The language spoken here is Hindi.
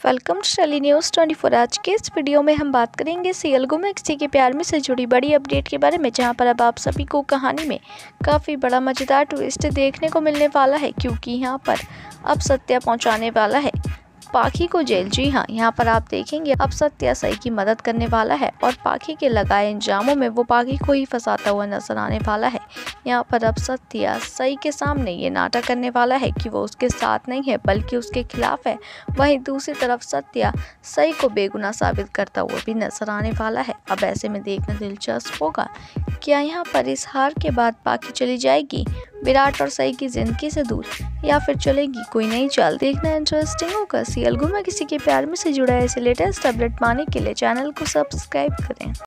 Welcome to daily news 24। आज के इस वीडियो में हम बात करेंगे सीरियल गुम है किसी के प्यार में से जुड़ी बड़ी अपडेट के बारे में, जहां पर अब आप सभी को कहानी में काफ़ी बड़ा मज़ेदार ट्विस्ट देखने को मिलने वाला है, क्योंकि यहां पर अब सत्या पहुंचाने वाला है पाखी को जेल। जी हाँ, यहाँ पर आप देखेंगे अब सत्या सई की मदद करने वाला है और पाखी के लगाए इंजामों में वो पाखी को ही फंसाता हुआ नजर आने वाला है। यहाँ पर अब सत्या सई के सामने ये नाटक करने वाला है कि वो उसके साथ नहीं है बल्कि उसके खिलाफ है। वहीं दूसरी तरफ सत्या सई को बेगुनाह साबित करता हुआ भी नजर आने वाला है। अब ऐसे में देखना दिलचस्प होगा, क्या यहाँ पर इस हार के बाद पाखी चली जाएगी विराट और सई की जिंदगी से दूर, या फिर चलेगी कोई नई चाल। देखना इंटरेस्टिंग होगा। सीरियल गुम है किसी के प्यार में से जुड़ा ऐसे लेटेस्ट अपडेट पाने के लिए चैनल को सब्सक्राइब करें।